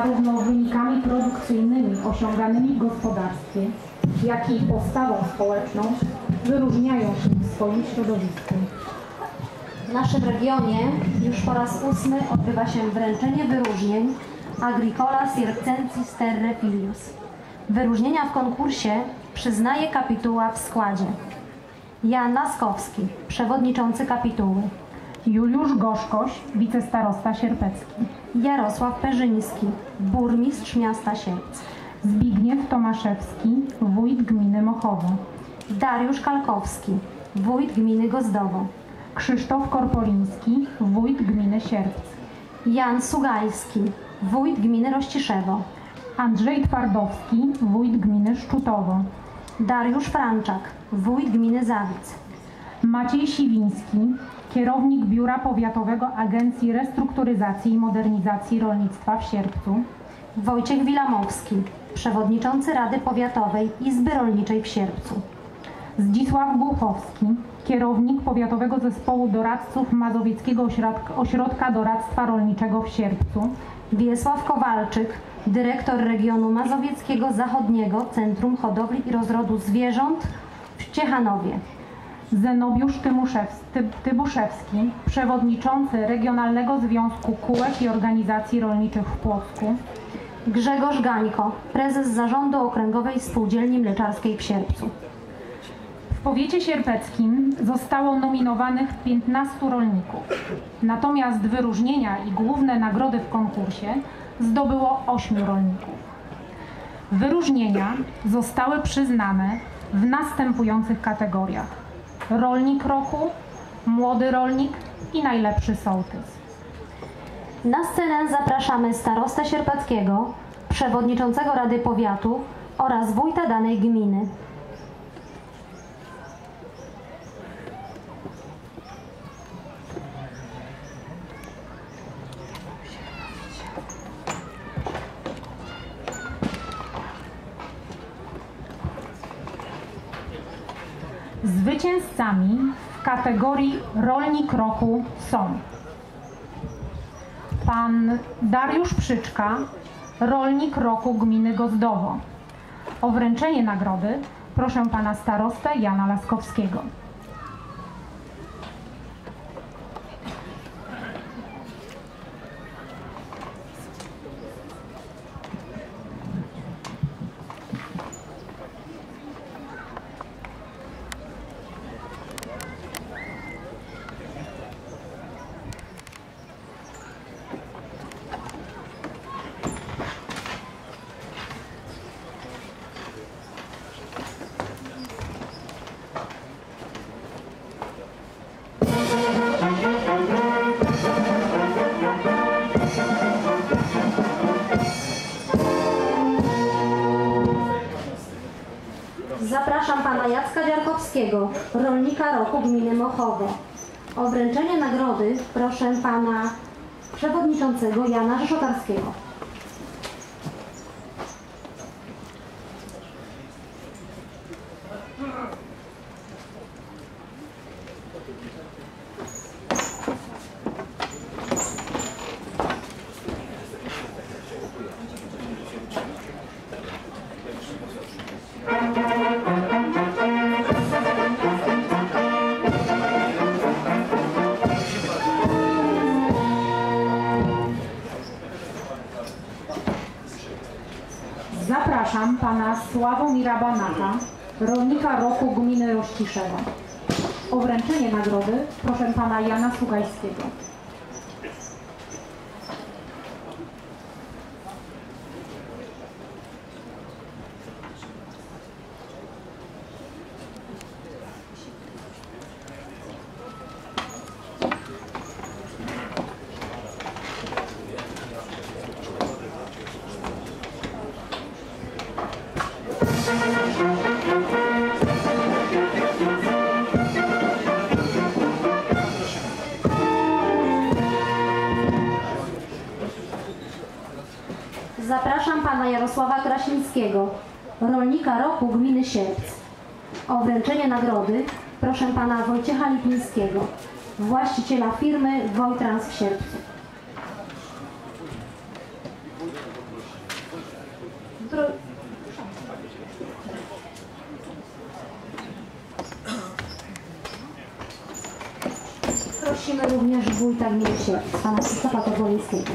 zarówno wynikami produkcyjnymi osiąganymi w gospodarstwie, jak i postawą społeczną wyróżniają się w swoim środowisku. W naszym regionie już po raz 8 odbywa się wręczenie wyróżnień Agricola Circensis Terre Filius. Wyróżnienia w konkursie przyznaje kapituła w składzie: Jan Laskowski, przewodniczący kapituły; Juliusz Gorzkoś, wicestarosta sierpecki; Jarosław Perzyński, burmistrz miasta Sierpc; Zbigniew Tomaszewski, wójt gminy Mochowo; Dariusz Kalkowski, wójt gminy Gozdowo; Krzysztof Korpoliński, wójt gminy Sierpc; Jan Sugajski, wójt gminy Rościszewo; Andrzej Twardowski, wójt gminy Szczutowo; Dariusz Franczak, wójt gminy Zawic; Maciej Siwiński, kierownik Biura Powiatowego Agencji Restrukturyzacji i Modernizacji Rolnictwa w Sierpcu; Wojciech Wilamowski, przewodniczący Rady Powiatowej Izby Rolniczej w Sierpcu; Zdzisław Głuchowski, kierownik Powiatowego Zespołu Doradców Mazowieckiego Ośrodka Doradztwa Rolniczego w Sierpcu; Wiesław Kowalczyk, dyrektor regionu mazowieckiego zachodniego Centrum Hodowli i Rozrodu Zwierząt w Ciechanowie; Zenobiusz Tybuszewski, przewodniczący Regionalnego Związku Kółek i Organizacji Rolniczych w Płocku; Grzegorz Gańko, prezes Zarządu Okręgowej Spółdzielni Mleczarskiej w Sierpcu. W powiecie sierpeckim zostało nominowanych 15 rolników, natomiast wyróżnienia i główne nagrody w konkursie zdobyło 8 rolników. Wyróżnienia zostały przyznane w następujących kategoriach: rolnik roku, młody rolnik i najlepszy sołtys. Na scenę zapraszamy starostę sierpeckiego, przewodniczącego Rady Powiatu oraz wójta danej gminy. Zwycięzcami w kategorii Rolnik Roku są pan Dariusz Przyczka, Rolnik Roku gminy Gozdowo. O wręczenie nagrody proszę pana starostę Jana Laskowskiego. Zapraszam pana Jacka Dziarkowskiego, rolnika roku gminy Mochowo. O wręczenie nagrody proszę pana przewodniczącego Jana Rzeszotarskiego. Zapraszam pana Sławomira Banaka, rolnika roku gminy Rościszewo. O wręczenie nagrody proszę pana Jana Sugajskiego. Zapraszam pana Jarosława Krasińskiego, rolnika roku gminy Sierpc. O wręczenie nagrody proszę pana Wojciecha Lipińskiego, właściciela firmy Wojtrans w Sierpcu. Prosimy również wójta gminy Sierpc, pana Krzysztofa Tobolewskiego.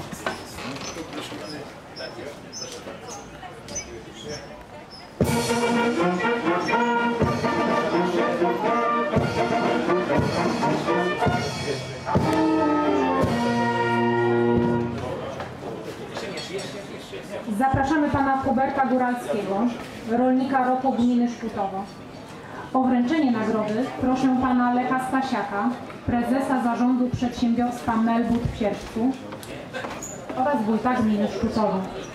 Zapraszamy pana Huberta Góralskiego, rolnika roku gminy Szkutowo. O wręczenie nagrody proszę pana Lecha Stasiaka, prezesa zarządu przedsiębiorstwa Melbut w Sierpcu oraz wójta gminy Szkutowo.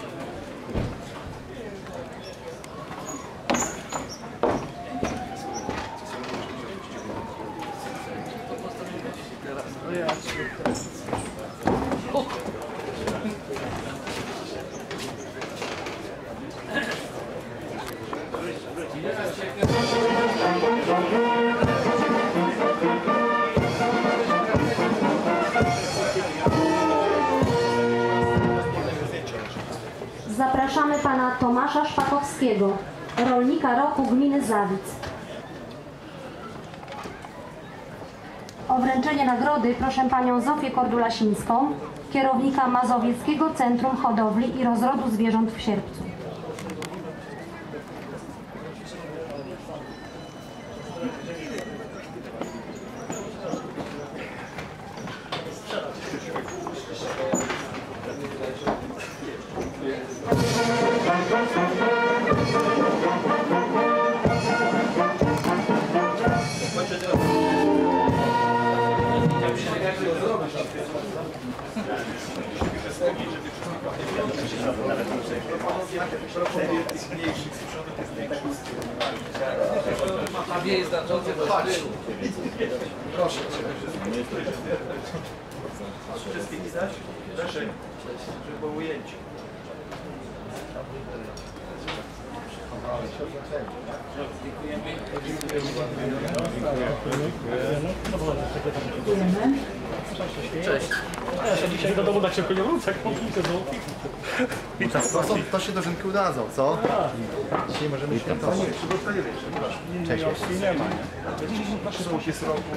Zapraszamy pana Tomasza Szpakowskiego, rolnika roku gminy Zawic. O wręczenie nagrody proszę panią Zofię Kordulasińską, kierownika Mazowieckiego Centrum Hodowli i Rozrodu Zwierząt w Sierpcu. A jest znaczący proszę. Wszystkich widać? Proszę, żeby było ujęcie. Dziękujemy. Cześć. Ja dzisiaj do domu tak szybko nie wrócę, jak mówicie znowu. Witam. To się do Rzynki udadzą, co? Dzisiaj możemy świętować. Cześć. Nie ma, nie? Są jest roku.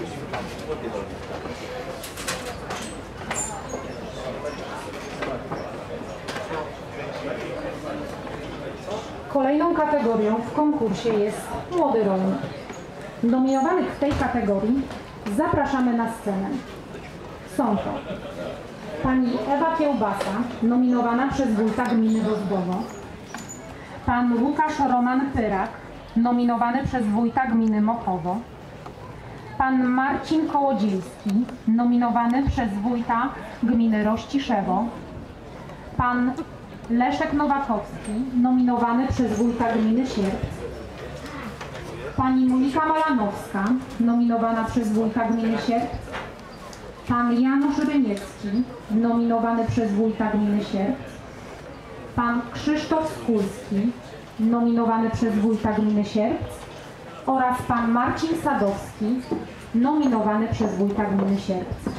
Kolejną kategorią w konkursie jest młody rolnik. Nominowanych w tej kategorii zapraszamy na scenę. Są to pani Ewa Kiełbasa, nominowana przez wójta gminy Rozbowo, pan Łukasz Roman Pyrak, nominowany przez wójta gminy Mokowo, pan Marcin Kołodziejski, nominowany przez wójta gminy Rościszewo, pan Leszek Nowakowski, nominowany przez wójta gminy Sierpc, pani Monika Malanowska, nominowana przez wójta gminy Sierpc, pan Janusz Ryniecki, nominowany przez wójta gminy Sierpc, pan Krzysztof Skulski, nominowany przez wójta gminy Sierpc oraz pan Marcin Sadowski, nominowany przez wójta gminy Sierpc.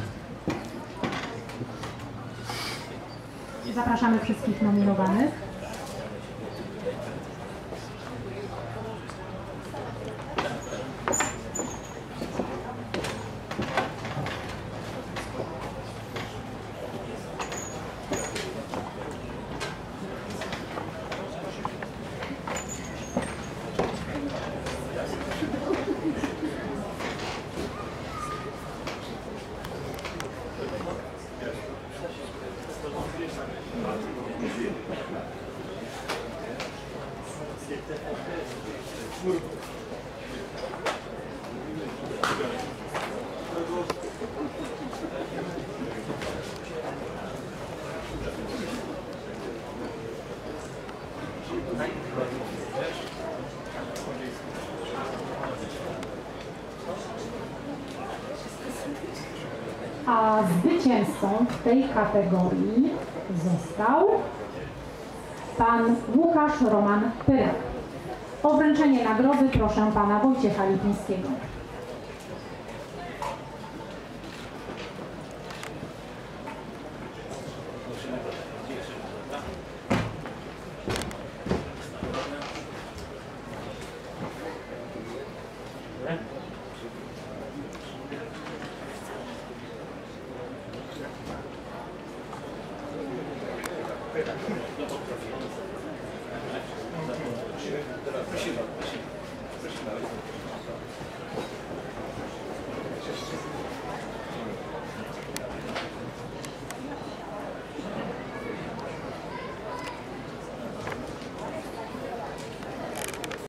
Zapraszamy wszystkich nominowanych. A zwycięzcą w tej kategorii został pan Łukasz Roman Pyrak. O wręczenie nagrody proszę pana Wojciecha Lipińskiego.